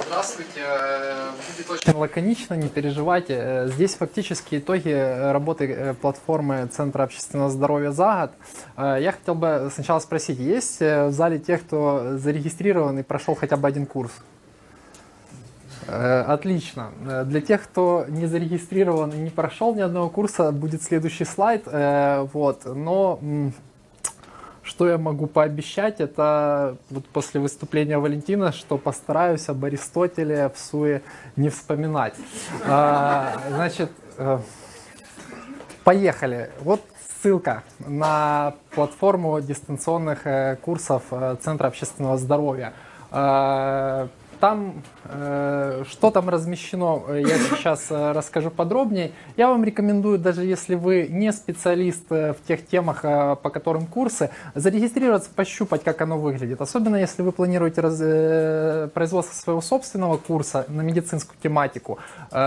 Здравствуйте. Будет очень лаконично, не переживайте. Здесь фактически итоги работы платформы Центра общественного здоровья за год. Я хотел бы сначала спросить, есть в зале тех, кто зарегистрирован и прошел хотя бы один курс? Отлично. Для тех, кто не зарегистрирован и не прошел ни одного курса, будет следующий слайд. Но что я могу пообещать, это вот после выступления Валентина, что постараюсь об Аристотеле в СУЕ не вспоминать. Значит, поехали. Вот ссылка на платформу дистанционных курсов Центра общественного здоровья. Там, что там размещено, я сейчас расскажу подробнее. Я вам рекомендую, даже если вы не специалист в тех темах, по которым курсы, зарегистрироваться, пощупать, как оно выглядит. Особенно, если вы планируете производство своего собственного курса на медицинскую тематику.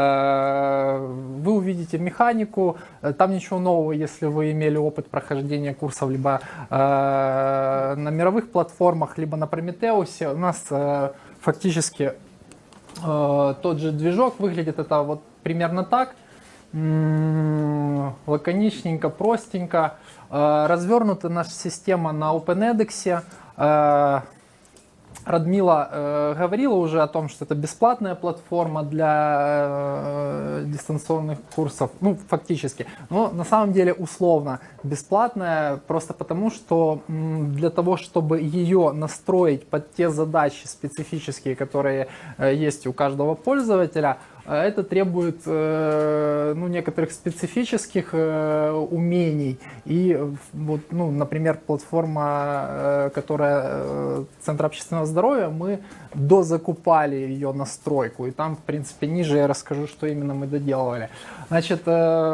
Вы увидите механику, там ничего нового, если вы имели опыт прохождения курсов либо на мировых платформах, либо на Прометеусе. У нас фактически тот же движок, выглядит это вот примерно так, лаконичненько, простенько. Развернута наша система на OpenEDX. Радмила говорила уже о том, что это бесплатная платформа для дистанционных курсов, ну, фактически, но на самом деле условно бесплатная, просто потому что для того, чтобы ее настроить под те задачи специфические, которые есть у каждого пользователя, это требует некоторых специфических умений. И вот, например, платформа, которая Центр общественного здоровья, мы дозакупали ее настройку. И там, в принципе, ниже я расскажу, что именно мы доделывали. Значит,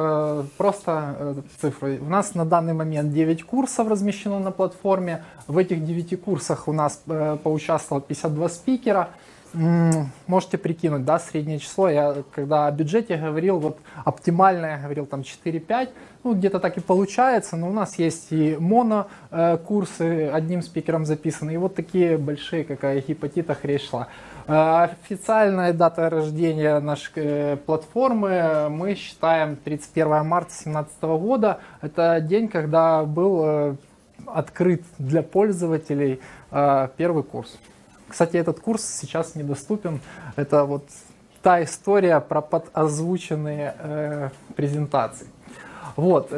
просто цифры. У нас на данный момент 9 курсов размещено на платформе. В этих 9 курсах у нас поучаствовало 52 спикера. Можете прикинуть, да, среднее число. Я когда о бюджете говорил, вот оптимально я говорил там 4-5, где-то так и получается, но у нас есть и моно-курсы одним спикером записаны, и вот такие большие, как о гепатитах речь шла. Официальная дата рождения нашей платформы мы считаем 31 марта 2017 года. Это день, когда был открыт для пользователей первый курс. Кстати, этот курс сейчас недоступен. Это вот та история про подозвученные презентации. Вот,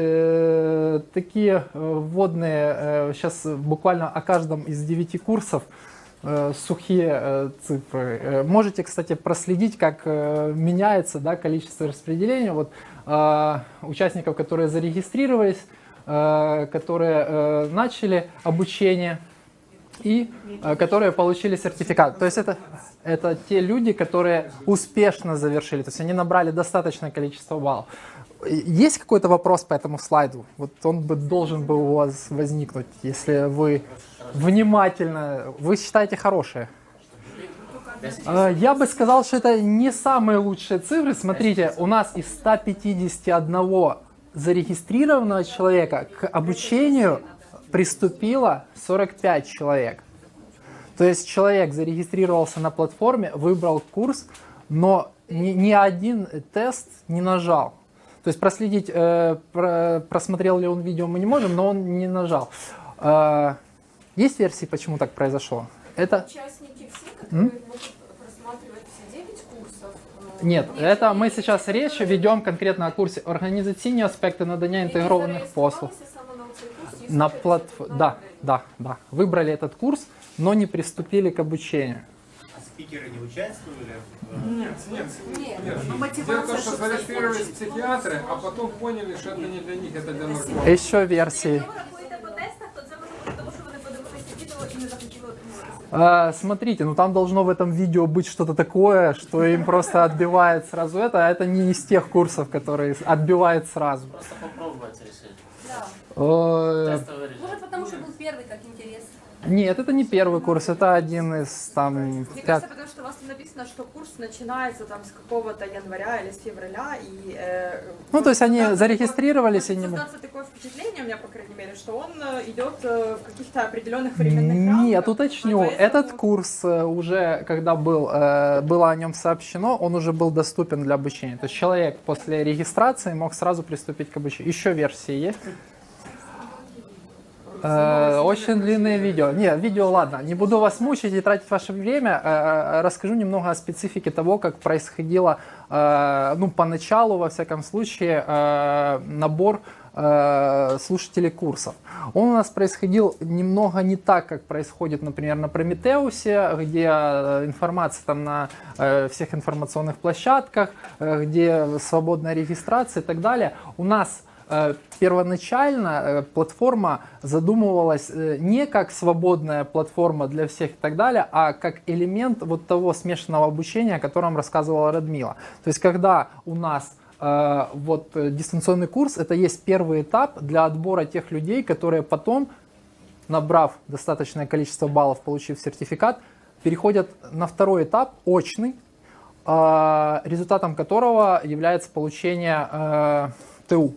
такие вводные, сейчас буквально о каждом из 9 курсов сухие цифры. Можете, кстати, проследить, как меняется, да, количество распределения. Вот, участников, которые зарегистрировались, которые начали обучение, и которые получили сертификат. То есть это те люди, которые успешно завершили, то есть они набрали достаточное количество баллов. Есть какой-то вопрос по этому слайду? Вот он должен был у вас возникнуть, если вы внимательно... Вы считаете хорошие? Я бы сказал, что это не самые лучшие цифры. Смотрите, у нас из 151 зарегистрированного человека к обучению приступило 45 человек. То есть человек зарегистрировался на платформе, выбрал курс, но ни один тест не нажал. То есть проследить, просмотрел ли он видео, мы не можем, но он не нажал. Есть версии, почему так произошло? Это... Участники все, которые могут просматривать все 9 курсов? Нет, это мы сейчас речь ведем конкретно о курсе «Организаційні аспекти надання інтегрованих послуг». На да. Выбрали этот курс, но не приступили к обучению. А спикеры не участвовали? Нет. Дело в том, что зарегистрировались психиатры, а потом поняли, что это не для них, это для наркоманов. Еще версии. Смотрите, там должно в этом видео быть что-то такое, что им просто отбивает сразу это, а это не из тех курсов, которые отбивает сразу. Просто попробовать решить. Да. Может, потому что был первый, как интересно. Нет, это не первый курс, это один из там Мне 5. кажется, потому что у вас там написано, что курс начинается там с какого-то января или с февраля, и... Ну, то есть они создаться зарегистрировались и такое, не... создаться такое впечатление у меня, по крайней мере, что он идет в каких-то определенных временных рамках. Нет, уточню, поэтому- этот курс уже, когда было о нем сообщено, он уже был доступен для обучения. То есть человек после регистрации мог сразу приступить к обучению. Еще версии есть? Очень длинное видео. Не, видео ладно, не буду вас мучить и тратить ваше время. Расскажу немного о специфике того, как происходило, ну, поначалу, во всяком случае, набор слушателей курсов. Он у нас происходил немного не так, как происходит, например, на Прометеусе, где информация там на всех информационных площадках, где свободная регистрация и так далее. У нас первоначально платформа задумывалась не как свободная платформа для всех и так далее, а как элемент вот того смешанного обучения, о котором рассказывала Радмила. То есть когда у нас вот дистанционный курс, это есть первый этап для отбора тех людей, которые потом, набрав достаточное количество баллов, получив сертификат, переходят на второй этап, очный, результатом которого является получение ТУ.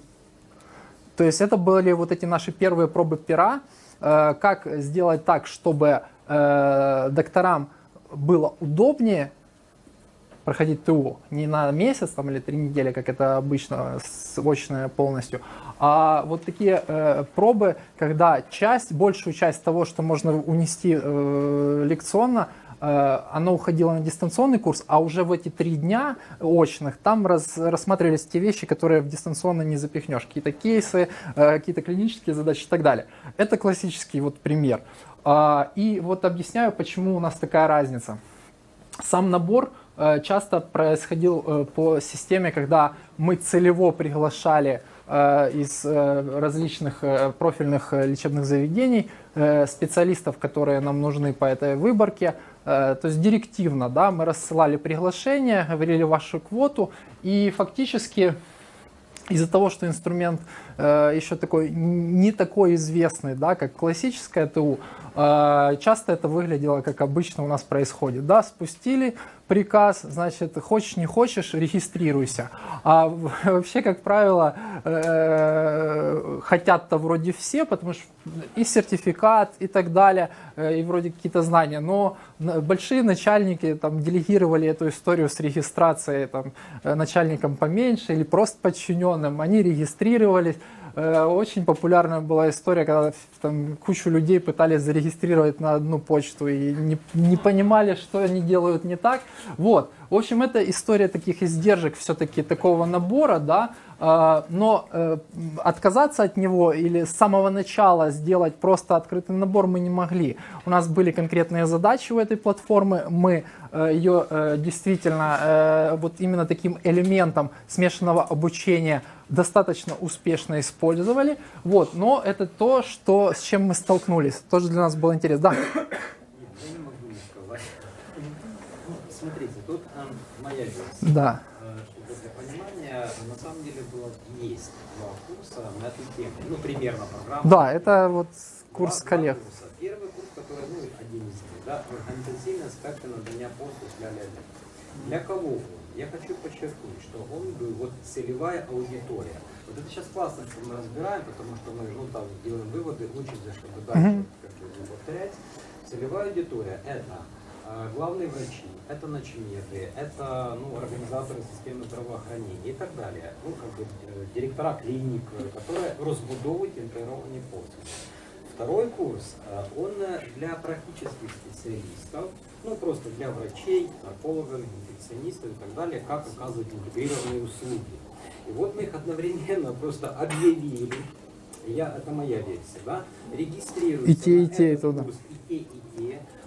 То есть это были вот эти наши первые пробы пера, как сделать так, чтобы докторам было удобнее проходить ТУ не на месяц там, или 3 недели, как это обычно, очное полностью, а вот такие пробы, когда большую часть того, что можно унести лекционно, оно уходило на дистанционный курс, а уже в эти 3 дня очных там рассматривались те вещи, которые в дистанционно не запихнешь. Какие-то кейсы, какие-то клинические задачи и так далее. Это классический вот пример. И вот объясняю, почему у нас такая разница. Сам набор часто происходил по системе, когда мы целево приглашали из различных профильных лечебных заведений специалистов, которые нам нужны по этой выборке. То есть директивно, да, мы рассылали приглашения, говорили вашу квоту, и фактически из-за того, что инструмент еще такой, не такой известный, да, как классическое ТУ, часто это выглядело, как обычно у нас происходит. Да, спустили приказ, значит, хочешь не хочешь, регистрируйся. А вообще, как правило, хотят-то вроде все, потому что и сертификат, и так далее, и вроде какие-то знания. Но большие начальники там делегировали эту историю с регистрацией там, начальникам поменьше или просто подчиненным. Они регистрировались. Очень популярная была история, когда там кучу людей пытались зарегистрировать на одну почту и не понимали, что они делают не так. Вот. В общем, это история таких издержек все-таки такого набора, да, но отказаться от него или с самого начала сделать просто открытый набор мы не могли. У нас были конкретные задачи у этой платформы, мы ее действительно вот именно таким элементом смешанного обучения достаточно успешно использовали. Вот, но это то, с чем мы столкнулись. Тоже для нас было интересно. Да. Я не могу не сказать. Смотрите, тут моя версия. Да. Чтобы для понимания, на самом деле есть 2 курса на эту тему. Ну, примерно программа. Да, это вот курс 2 коллег. курса. Первый курс, который, ну, один из них, да, организационные аспекты надания послуг для кого он? Я хочу подчеркнуть, что он был вот целевая аудитория. Вот это сейчас классно, что мы разбираем, потому что мы, ну, там делаем выводы, учимся, чтобы дальше как-то повторять. Целевая аудитория – это главные врачи, это начмеды, это, ну, организаторы системы здравоохранения и так далее. Ну, как бы директора клиник, которые розбудовують інтегровані послуги. Второй курс, он для практических специалистов, ну, просто для врачей, наркологов, инфекционистов и так далее, как оказывать интегрированные услуги. И вот мы их одновременно просто объявили, это моя версия, да, регистрируются И те, на этот туда. курс, и те,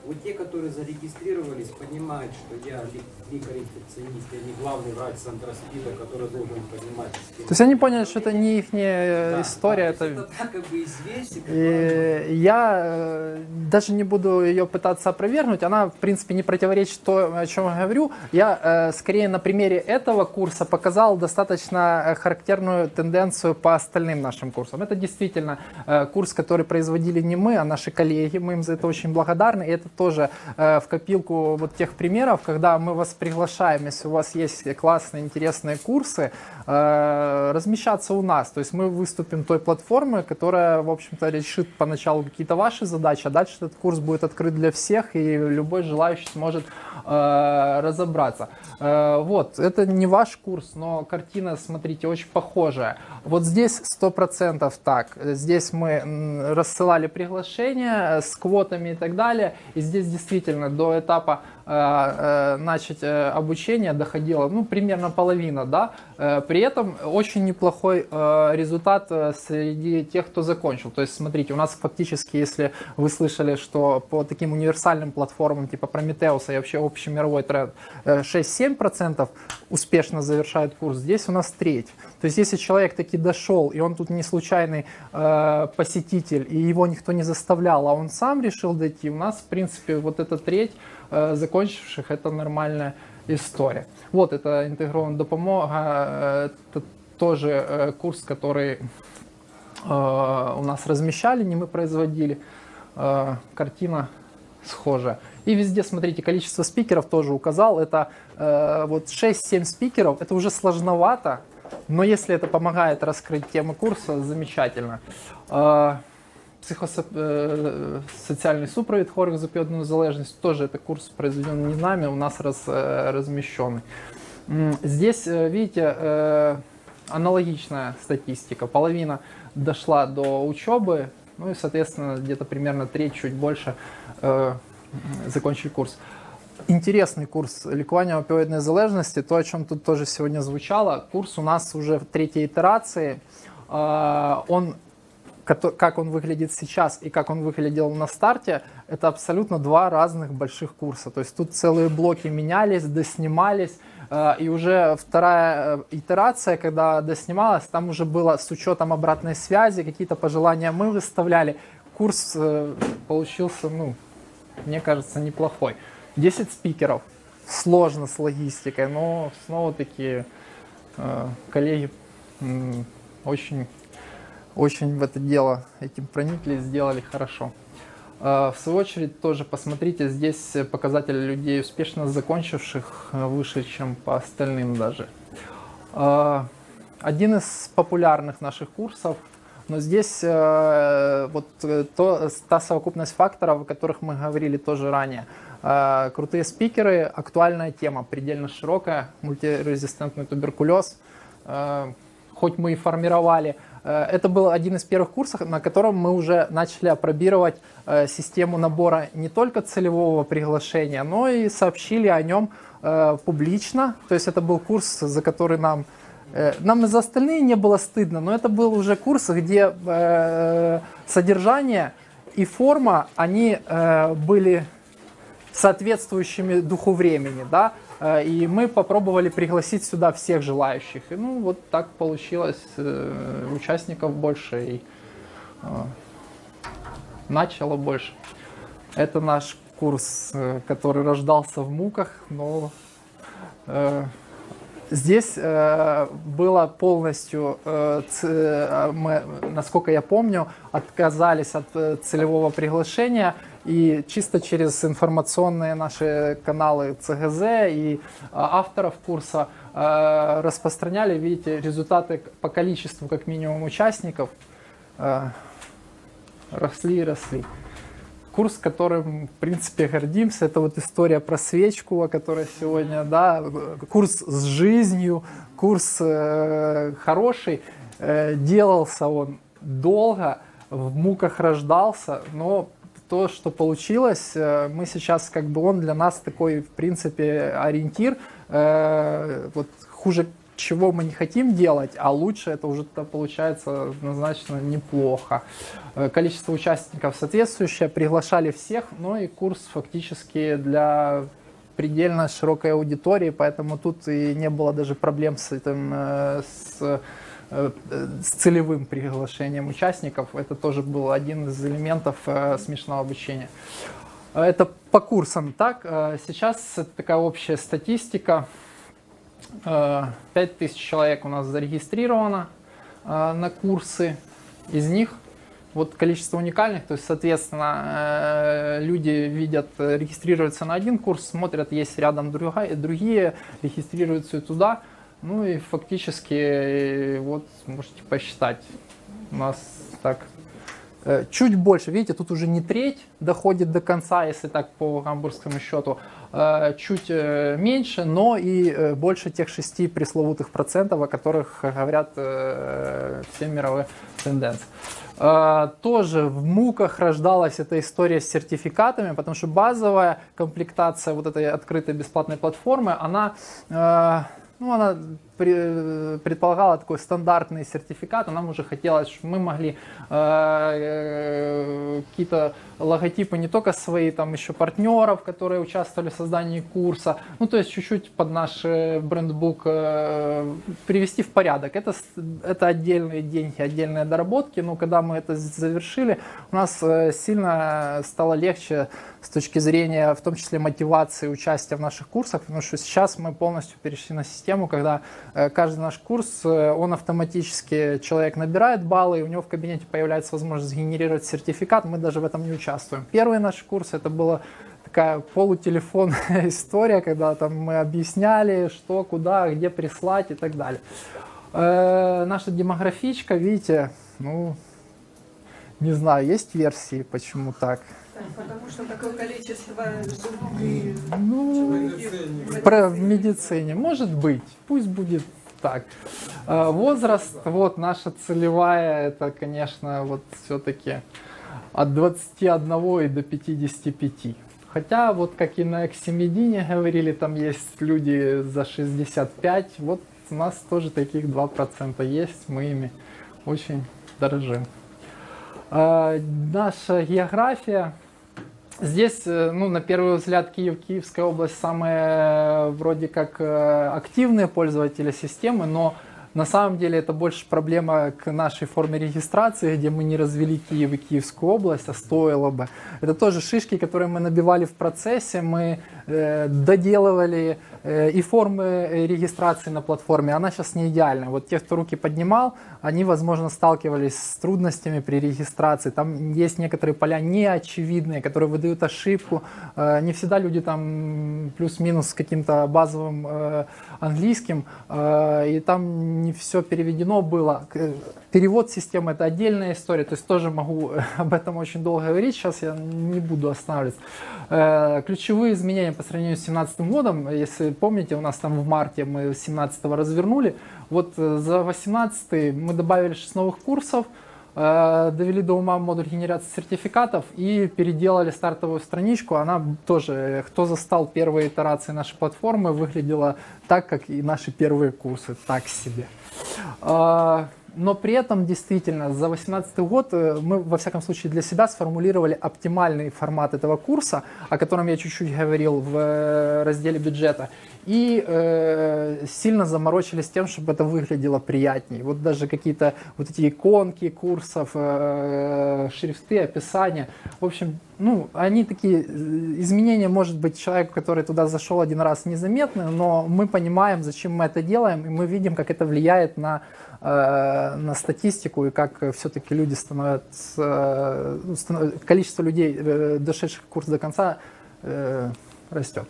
Вот те, которые зарегистрировались, понимают, что я лекарь-инфекционист, я не главный врач Центра СПИДа, который должен понимать. То есть они поняли, что это не их история. Да, это так как бы известие. И я даже не буду ее пытаться опровергнуть, она в принципе не противоречит тому, о чем я говорю. Я скорее на примере этого курса показал достаточно характерную тенденцию по остальным нашим курсам. Это действительно курс, который производили не мы, а наши коллеги. Мы им за это очень благодарны. И это тоже в копилку вот тех примеров, когда мы вас приглашаем, если у вас есть классные, интересные курсы, размещаться у нас. То есть мы выступим той платформой, которая, в общем-то, решит поначалу какие-то ваши задачи, а дальше этот курс будет открыт для всех, и любой желающий сможет разобраться. Вот, это не ваш курс, но картина, смотрите, очень похожая. Вот здесь 100% так. Здесь мы рассылали приглашения с квотами и так далее. И здесь действительно до этапа начать обучение доходило, ну, примерно половина, да. При этом очень неплохой результат среди тех, кто закончил. То есть, смотрите, у нас фактически, если вы слышали, что по таким универсальным платформам типа Прометеуса и вообще общемировой тренд 6-7% успешно завершают курс, здесь у нас треть. То есть, если человек таки дошел, и он тут не случайный посетитель, и его никто не заставлял, а он сам решил дойти, у нас, в принципе, вот эта треть закончивших, это нормальная история. Вот, это интегрованная допомога, это тоже курс, который у нас размещали, не мы производили, картина схожая. И везде, смотрите, количество спикеров тоже указал, это вот 6-7 спикеров, это уже сложновато, но если это помогает раскрыть тему курса, замечательно. Психосоціальний супровід хворих з опіоїдною залежністю, тоже это курс произведен не нами, у нас размещенный. Здесь, видите, аналогичная статистика. Половина дошла до учебы, ну и, соответственно, где-то примерно треть, чуть больше закончили курс. Интересный курс лікування опіоїдної залежності, то, о чем тут тоже сегодня звучало. Курс у нас уже в третьей итерации. Он, как он выглядит сейчас и как он выглядел на старте, это абсолютно два разных больших курса. То есть тут целые блоки менялись, доснимались, и уже вторая итерация, когда доснималась, там уже было с учетом обратной связи, какие-то пожелания мы выставляли. Курс получился, ну, мне кажется, неплохой. 10 спикеров. Сложно с логистикой, но снова-таки коллеги очень в это дело этим прониклись, сделали хорошо. В свою очередь тоже посмотрите, здесь показатели людей, успешно закончивших, выше, чем по остальным даже. Один из популярных наших курсов, но здесь вот та совокупность факторов, о которых мы говорили тоже ранее. Крутые спикеры, актуальная тема, предельно широкая, мультирезистентный туберкулез, хоть мы и формировали. Это был один из первых курсов, на котором мы уже начали опробировать систему набора не только целевого приглашения, но и сообщили о нем публично. То есть это был курс, за который нам и за остальные не было стыдно, но это был уже курс, где содержание и форма, они были соответствующими духу времени, да, и мы попробовали пригласить сюда всех желающих. И ну вот так получилось, участников больше и начало больше. Это наш курс, который рождался в муках, но здесь было полностью, мы, насколько я помню, отказались от целевого приглашения и чисто через информационные наши каналы ЦГЗ и авторов курса распространяли, видите, результаты по количеству как минимум участников росли и росли. Курс, которым, в принципе, гордимся, это вот история про свечку, о которой сегодня, да, курс с жизнью, курс хороший, делался он долго, в муках рождался, но то, что получилось, мы сейчас, как бы он для нас такой, в принципе, ориентир, вот хуже чего мы не хотим делать, а лучше это уже получается однозначно неплохо. Количество участников соответствующее, приглашали всех, но и курс фактически для предельно широкой аудитории, поэтому тут и не было даже проблем с этим, с целевым приглашением участников. Это тоже был один из элементов смешного обучения. Это по курсам. Так, сейчас это такая общая статистика. 5000 человек у нас зарегистрировано на курсы. Из них вот количество уникальных, то есть, соответственно, люди видят, регистрируются на один курс, смотрят, есть рядом другие, регистрируются и туда. Ну и фактически, вот можете посчитать, у нас так чуть больше, видите, тут уже не треть доходит до конца, если так по гамбургскому счету, чуть меньше, но и больше тех 6 пресловутых процентов, о которых говорят все мировые тенденции. Тоже в муках рождалась эта история с сертификатами, потому что базовая комплектация вот этой открытой бесплатной платформы, она предполагала такой стандартный сертификат, а нам уже хотелось, чтобы мы могли какие-то логотипы не только свои, там еще партнеров, которые участвовали в создании курса, ну то есть чуть-чуть под наш брендбук привести в порядок. Это отдельные деньги, отдельные доработки, но когда мы это завершили, у нас сильно стало легче с точки зрения, в том числе, мотивации участия в наших курсах, потому что сейчас мы полностью перешли на систему, когда каждый наш курс, он автоматически, человек набирает баллы, и у него в кабинете появляется возможность генерировать сертификат, мы даже в этом не участвуем. Первый наш курс, это была такая полутелефонная история, когда там мы объясняли, что, куда, где прислать и так далее. Наша демографичка, видите, ну, не знаю, есть версии, почему так. Потому что такое количество в медицине. Может быть, пусть будет так. Возраст, вот наша целевая, это, конечно, вот все-таки от 21 и до 55. Хотя, вот как и на Эксимедине говорили, там есть люди за 65, вот у нас тоже таких 2% есть, мы ими очень дорожим. Наша география. Здесь, ну, на первый взгляд, Киевская область самые вроде как активные пользователи системы, но на самом деле это больше проблема к нашей форме регистрации, где мы не развели Киев и Киевскую область, а стоило бы. Это тоже шишки, которые мы набивали в процессе, мы доделывали и формы регистрации на платформе. Она сейчас не идеальна. Вот те, кто руки поднимал, они, возможно, сталкивались с трудностями при регистрации. Там есть некоторые поля неочевидные, которые выдают ошибку. Не всегда люди там плюс-минус с каким-то базовым английским, и там не все переведено было. Перевод системы — это отдельная история, то есть тоже могу об этом очень долго говорить, сейчас я не буду останавливаться. Ключевые изменения по сравнению с 2017 годом, если помните, у нас там в марте мы 2017 развернули, вот за 2018 мы добавили 6 новых курсов, довели до ума модуль генерации сертификатов и переделали стартовую страничку. Она тоже, кто застал первые итерации нашей платформы, выглядела так, как и наши первые курсы, так себе. Но при этом действительно за 2018 год мы, во всяком случае, для себя сформулировали оптимальный формат этого курса, о котором я чуть-чуть говорил в разделе бюджета, и сильно заморочились тем, чтобы это выглядело приятней. Вот даже какие-то вот эти иконки курсов, шрифты, описания, в общем, ну, они такие, изменения, может быть, человеку, который туда зашел один раз, незаметны, но мы понимаем, зачем мы это делаем, и мы видим, как это влияет на статистику и как все-таки люди становятся, количество людей, дошедших курс до конца, растет.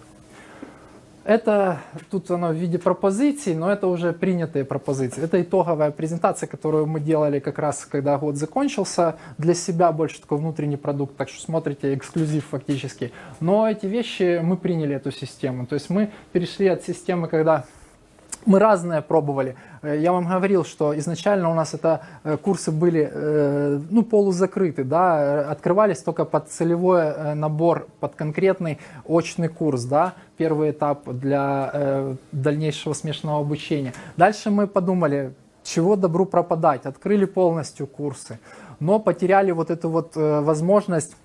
Это тут оно в виде пропозиций, но это уже принятые пропозиции. Это итоговая презентация, которую мы делали как раз, когда год закончился, для себя больше такой внутренний продукт, так что смотрите, эксклюзив фактически. Но эти вещи, мы приняли эту систему, то есть мы перешли от системы, когда Мы разные пробовали. Я вам говорил, что изначально у нас это курсы были ну, полузакрыты, да, открывались только под целевой набор, под конкретный очный курс, да, первый этап для дальнейшего смешанного обучения. Дальше мы подумали, чего добру пропадать, открыли полностью курсы, но потеряли вот эту вот возможность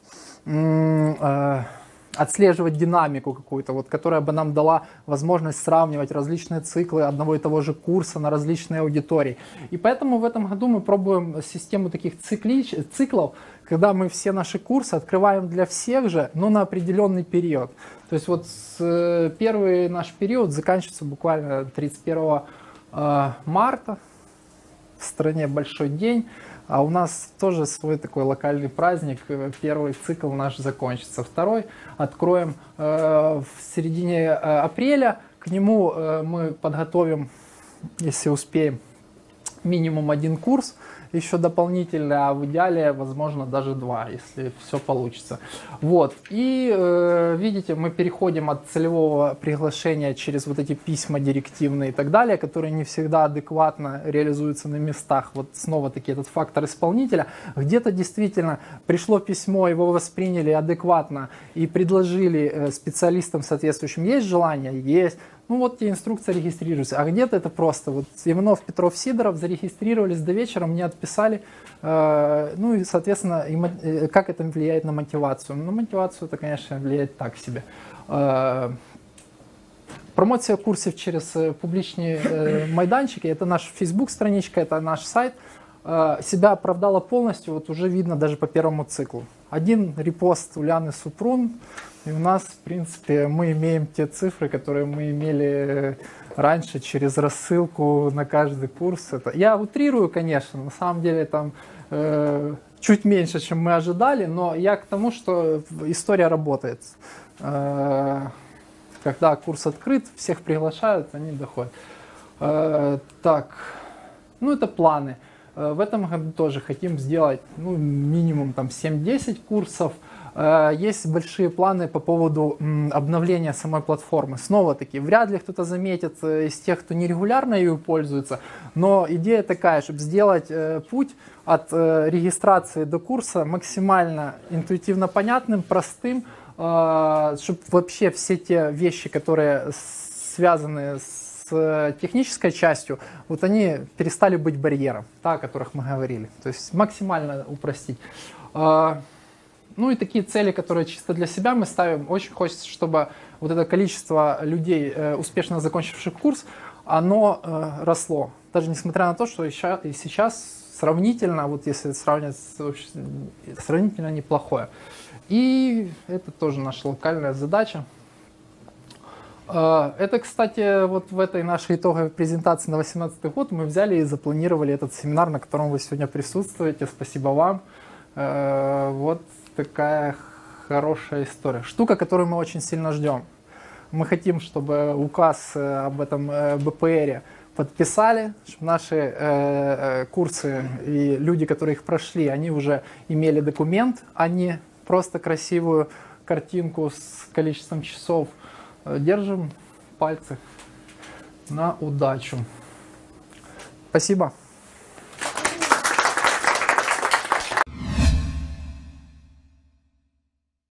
отслеживать динамику какую-то, вот, которая бы нам дала возможность сравнивать различные циклы одного и того же курса на различные аудитории. И поэтому в этом году мы пробуем систему таких циклов, когда мы все наши курсы открываем для всех же, но на определенный период. То есть вот первый наш период заканчивается буквально 31 марта, в стране большой день. А у нас тоже свой такой локальный праздник. Первый цикл наш закончится. Второй откроем в середине апреля. К нему мы подготовим, если успеем, минимум 1 курс еще дополнительно, а в идеале, возможно, даже 2, если все получится. Вот. И видите, мы переходим от целевого приглашения через вот эти письма директивные и так далее, которые не всегда адекватно реализуются на местах. Вот снова-таки этот фактор исполнителя. Где-то действительно пришло письмо, его восприняли адекватно и предложили специалистам соответствующим. Есть желание? Есть. Ну вот те инструкции регистрируются. А где-то это просто вот Иванов, Петров, Сидоров зарегистрировались до вечера, мне отписали. Ну и, соответственно, как это влияет на мотивацию? На мотивацию это, конечно, влияет так себе. Промоция курсов через публичные майданчики, это наша Facebook-страничка, это наш сайт, себя оправдала полностью, вот уже видно даже по первому циклу. 1 репост Уляны Супрун, и у нас, в принципе, мы имеем те цифры, которые мы имели раньше через рассылку на каждый курс. Это, я утрирую, конечно, на самом деле там чуть меньше, чем мы ожидали, но я к тому, что история работает. Когда курс открыт, всех приглашают, они доходят. Так, ну это планы. В этом году тоже хотим сделать ну, минимум там 7-10 курсов. Есть большие планы по поводу обновления самой платформы. Снова-таки, вряд ли кто-то заметит из тех, кто нерегулярно ею пользуется, но идея такая, чтобы сделать путь от регистрации до курса максимально интуитивно понятным, простым, чтобы вообще все те вещи, которые связаны с технической частью, вот они перестали быть барьером, о которых мы говорили. То есть максимально упростить. Ну и такие цели, которые чисто для себя мы ставим. Очень хочется, чтобы вот это количество людей, успешно закончивших курс, оно росло. Даже несмотря на то, что сейчас сравнительно, вот если сравнивать, сравнительно неплохое. И это тоже наша локальная задача. Это, кстати, вот в этой нашей итоговой презентации на 2018 год мы взяли и запланировали этот семинар, на котором вы сегодня присутствуете. Спасибо вам. Вот такая хорошая история. Штука, которую мы очень сильно ждем. Мы хотим, чтобы указ об этом БПРе подписали, чтобы наши курсы и люди, которые их прошли, они уже имели документ, а не просто красивую картинку с количеством часов. Держим пальцы на удачу. Спасибо.